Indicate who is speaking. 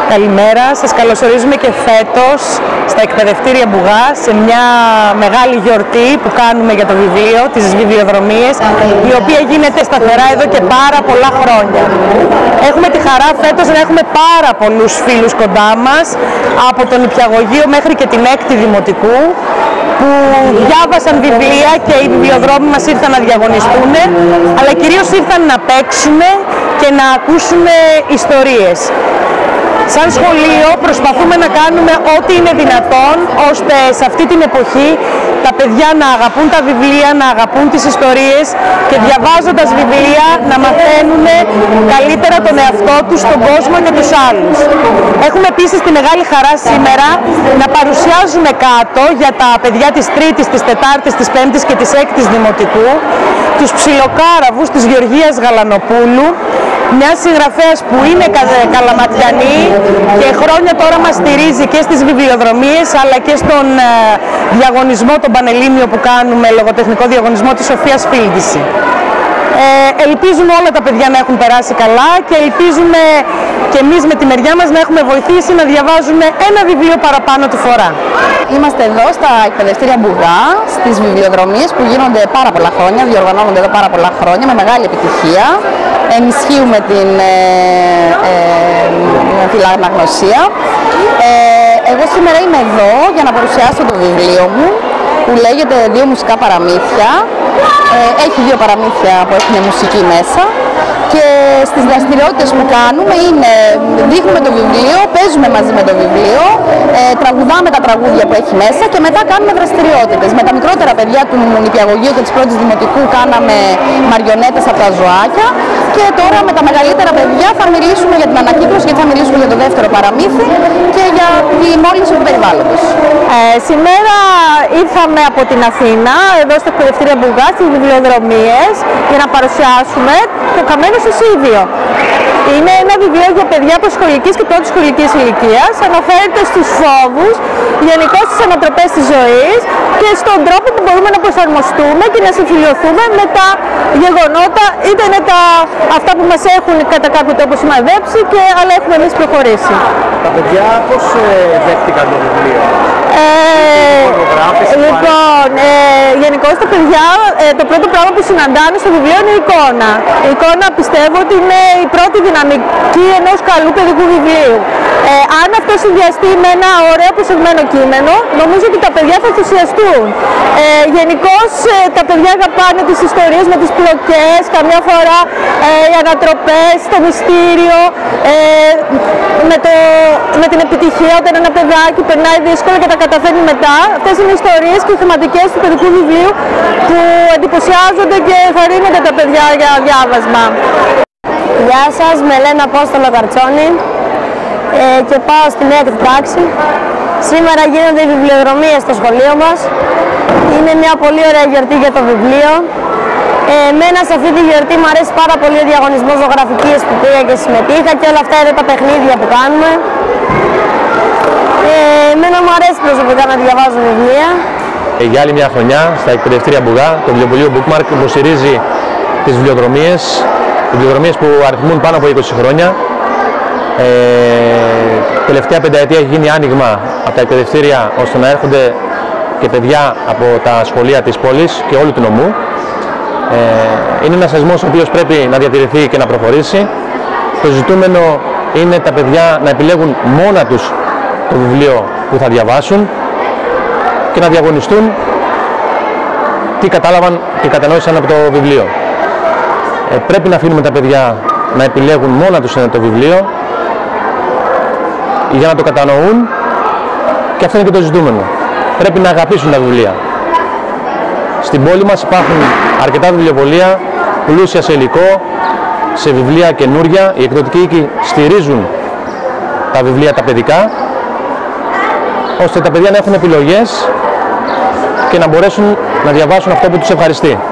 Speaker 1: Καλημέρα, σας καλωσορίζουμε και φέτος στα εκπαιδευτήρια Μπουγά σε μια μεγάλη γιορτή που κάνουμε για το βιβλίο, τις βιβλιοδρομίες, η οποία γίνεται σταθερά εδώ και πάρα πολλά χρόνια. Έχουμε τη χαρά φέτος να έχουμε πάρα πολλούς φίλους κοντά μας, από τον Νηπιαγωγείο μέχρι και την 6η Δημοτικού, που διάβασαν βιβλία και οι βιβλιοδρόμοι μας ήρθαν να διαγωνιστούν, αλλά κυρίως ήρθαν να παίξουν και να ακούσουν ιστορίες. Σαν σχολείο προσπαθούμε να κάνουμε ό,τι είναι δυνατόν ώστε σε αυτή την εποχή τα παιδιά να αγαπούν τα βιβλία, να αγαπούν τις ιστορίες και διαβάζοντας βιβλία να μαθαίνουν καλύτερα τον εαυτό τους, τον κόσμο και τους άλλους. Έχουμε επίσης τη μεγάλη χαρά σήμερα να παρουσιάζουμε κάτω για τα παιδιά της 3ης, της 4ης, της 5ης και της 6ης Δημοτικού τους ψιλοκάραβους της Γεωργίας Γαλανοπούλου, μια συγγραφέας που είναι καλαματιανή και χρόνια τώρα μας στηρίζει και στις βιβλιοδρομίες αλλά και στον διαγωνισμό τον Πανελλήνιο που κάνουμε, λογοτεχνικό διαγωνισμό της Σοφίας Φίλτηση. Ελπίζουμε όλα τα παιδιά να έχουν περάσει καλά και ελπίζουμε και εμείς με τη μεριά μας να έχουμε βοηθήσει να διαβάζουμε ένα βιβλίο παραπάνω τη φορά.
Speaker 2: Είμαστε εδώ στα εκπαιδευτήρια Μπουγά, στις βιβλιοδρομίες που γίνονται πάρα πολλά χρόνια, διοργανώνονται εδώ πάρα πολλά χρόνια με μεγάλη επιτυχία. Ενισχύουμε την φιλαναγνωσία. Εγώ σήμερα είμαι εδώ για να παρουσιάσω το βιβλίο μου που λέγεται «Δύο μουσικά παραμύθια». Έχει δύο παραμύθια που έχουν μουσική μέσα και στις δραστηριότητες που κάνουμε είναι δείχνουμε το βιβλίο, παίζουμε μαζί με το βιβλίο, τραγουδάμε τα τραγούδια που έχει μέσα και μετά κάνουμε δραστηριότητες. Με τα μικρότερα παιδιά του Νηπιαγωγείου και της 1ης Δημοτικού κάναμε μαριονέτες από τα ζωάκια και τώρα με τα μεγαλύτερα παιδιά θα μιλήσουμε για την ανακύκλωση και θα μιλήσουμε για το δεύτερο παραμύθι και για τη μόλυνση του περιβάλλοντος.
Speaker 3: Σήμερα ήρθαμε από την Αθήνα, εδώ στα εκπαιδευτήρια Μπουγά, στις βιβλιοδρομίες, για να παρουσιάσουμε το Καμένο Σωσίδιο. Είναι ένα βιβλίο για παιδιά προσχολικής και πρώτης σχολικής ηλικίας. Αναφέρεται στους φόβους, γενικώς στις ανατροπές της ζωής και στον τρόπο που μπορούμε να προσαρμοστούμε και να συμφιλειωθούμε με τα γεγονότα, είτε είναι αυτά που μας έχουν κατά κάποιο τρόπο σημαδέψει, αλλά έχουμε εμείς προχωρήσει.
Speaker 4: Τα παιδιά πώς δέχτηκαν το βιβλίο?
Speaker 3: Λοιπόν, γενικώς τα παιδιά το πρώτο πράγμα που συναντάνε στο βιβλίο είναι η εικόνα. Η εικόνα πιστεύω ότι είναι η πρώτη δυναμική ενός καλού παιδικού βιβλίου. Αν αυτό συνδυαστεί με ένα ωραίο προσεγμένο κείμενο, νομίζω ότι τα παιδιά θα ενθουσιαστούν. Γενικώς τα παιδιά αγαπάνε τις ιστορίες με τις πλοκές, καμιά φορά οι ανατροπές, το μυστήριο, με την επιτυχία όταν ένα παιδάκι περνάει δύσκολα και τα καταφέρνει μετά. Αυτές είναι οι ιστορίες και οι θεματικές του παιδικού βιβλίου που εντυπωσιάζονται και ενθαρρύνονται τα παιδιά για διάβασμα.
Speaker 5: Γεια σας, με λένε Απόστολο Καρτσόνη και πάω στην 6η τάξη. Σήμερα γίνονται οι βιβλιοδρομίες στο σχολείο μας. Είναι μια πολύ ωραία γιορτή για το βιβλίο. Εμένα σε αυτή τη γιορτή μου αρέσει πάρα πολύ ο διαγωνισμός ζωγραφικής που πήγα και συμμετείχα και όλα αυτά εδώ τα παιχνίδια που κάνουμε. Εμένα μου αρέσει προσωπικά να διαβάζω βιβλία.
Speaker 4: Για άλλη μια χρονιά στα εκπαιδευτήρια Μπουγά το βιβλιοπωλείο Bookmark υποστηρίζει τις βιβλιοδρομίες που αριθμούν πάνω από 20 χρόνια. Τελευταία πενταετία έχει γίνει άνοιγμα από τα εκπαιδευτήρια ώστε να έρχονται και παιδιά από τα σχολεία της πόλης και όλου του νομού. Είναι ένας θεσμός ο οποίος πρέπει να διατηρηθεί και να προχωρήσει. Το ζητούμενο είναι τα παιδιά να επιλέγουν μόνα τους το βιβλίο που θα διαβάσουν και να διαγωνιστούν τι κατάλαβαν και κατανόησαν από το βιβλίο. Πρέπει να αφήνουμε τα παιδιά να επιλέγουν μόνα τους το βιβλίο για να το κατανοούν και αυτό είναι και το ζητούμενο. Πρέπει να αγαπήσουν τα βιβλία. Στην πόλη μας υπάρχουν αρκετά βιβλιοπωλεία, πλούσια σε υλικό, σε βιβλία καινούρια. Οι εκδοτικοί οίκοι στηρίζουν τα βιβλία τα παιδικά, ώστε τα παιδιά να έχουν επιλογές και να μπορέσουν να διαβάσουν αυτό που τους ευχαριστεί.